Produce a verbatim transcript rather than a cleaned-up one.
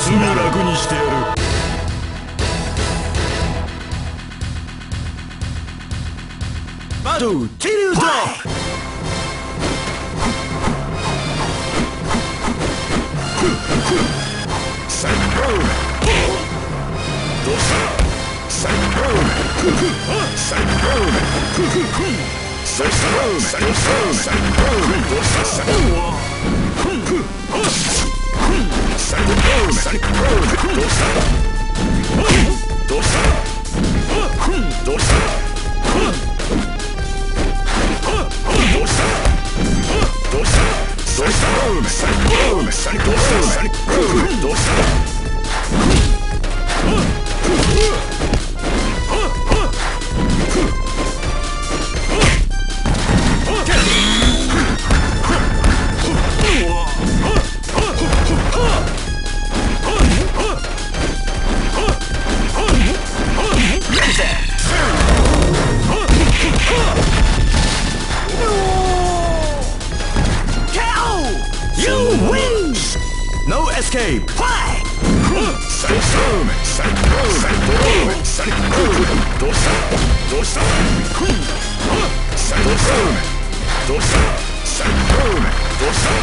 すぐ楽にしてやる。バトルティルドロップ。サイクローム。どうしたサイクローム。サイクローム。サイクローム。サイクローム。サイクローム。どうしたサイクローム。サイクローム。サイクローム。どうしたどうしたどうしたどうしたどうしたサイクローム。サイクローム。サイクローム。サイクローム。どうしたNo escape! Why? Cyclone! Cyclone! Cyclone! Cyclone! どうしたどうしたサイクロームどうしたサイクロームどうした